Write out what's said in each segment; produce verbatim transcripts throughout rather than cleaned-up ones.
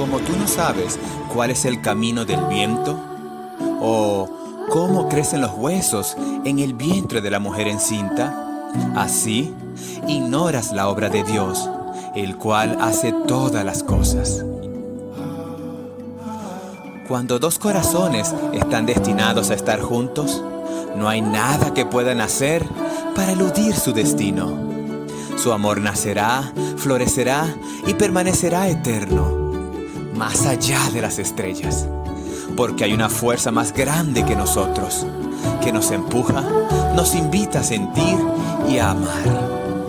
Como tú no sabes cuál es el camino del viento, o cómo crecen los huesos en el vientre de la mujer encinta, así ignoras la obra de Dios, el cual hace todas las cosas. Cuando dos corazones están destinados a estar juntos, no hay nada que puedan hacer para eludir su destino. Su amor nacerá, florecerá y permanecerá eterno, más allá de las estrellas, porque hay una fuerza más grande que nosotros, que nos empuja, nos invita a sentir y a amar.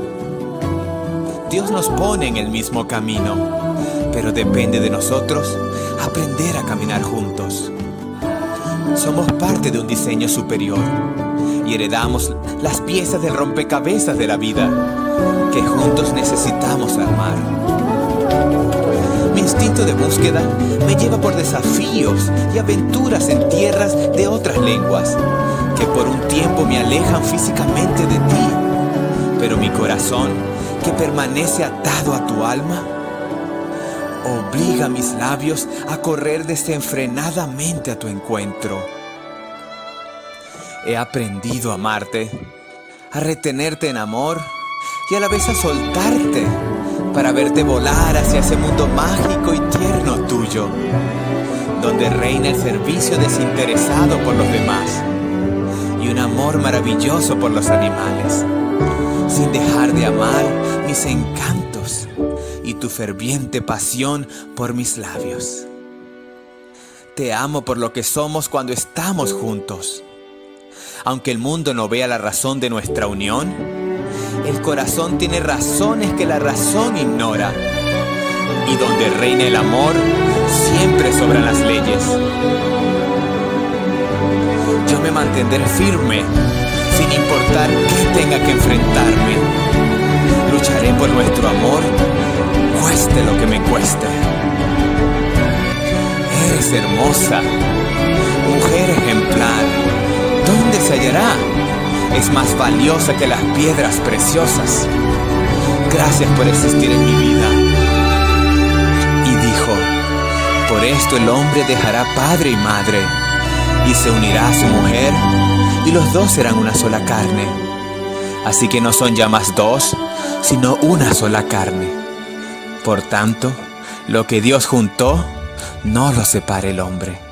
Dios nos pone en el mismo camino, pero depende de nosotros aprender a caminar juntos. Somos parte de un diseño superior y heredamos las piezas del rompecabezas de la vida que juntos necesitamos armar. Mi instinto de búsqueda me lleva por desafíos y aventuras en tierras de otras lenguas que por un tiempo me alejan físicamente de ti, pero mi corazón, que permanece atado a tu alma, obliga a mis labios a correr desenfrenadamente a tu encuentro. He aprendido a amarte, a retenerte en amor y a la vez a soltarte para verte volar hacia ese mundo mágico y tierno tuyo, donde reina el servicio desinteresado por los demás y un amor maravilloso por los animales, sin dejar de amar mis encantos y tu ferviente pasión por mis labios. Te amo por lo que somos cuando estamos juntos. Aunque el mundo no vea la razón de nuestra unión, el corazón tiene razones que la razón ignora. Y donde reina el amor, siempre sobran las leyes. Yo me mantendré firme, sin importar qué tenga que enfrentarme. Lucharé por nuestro amor, cueste lo que me cueste. Eres hermosa, mujer ejemplar. ¿Dónde se hallará? Es más valiosa que las piedras preciosas. Gracias por existir en mi vida. Y dijo: por esto el hombre dejará padre y madre, y se unirá a su mujer, y los dos serán una sola carne. Así que no son ya más dos, sino una sola carne. Por tanto, lo que Dios juntó, no lo separe el hombre.